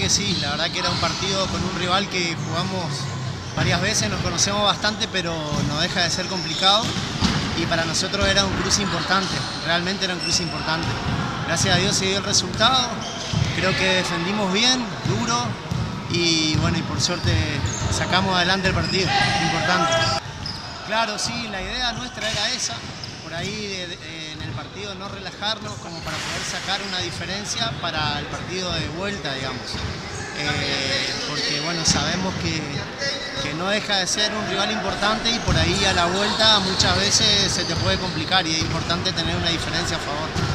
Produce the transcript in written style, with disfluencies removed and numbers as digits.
que sí, la verdad que era un partido con un rival que jugamos varias veces, nos conocemos bastante, pero no deja de ser complicado y para nosotros era un cruce importante, realmente era un cruce importante. Gracias a Dios se dio el resultado, creo que defendimos bien, duro y bueno, y por suerte sacamos adelante el partido, importante. Claro, sí, la idea nuestra era esa, por ahí en el partido no relajarnos como para poder sacar una diferencia para el partido de vuelta, digamos. Porque bueno, sabemos que no deja de ser un rival importante y por ahí a la vuelta muchas veces se te puede complicar y es importante tener una diferencia a favor.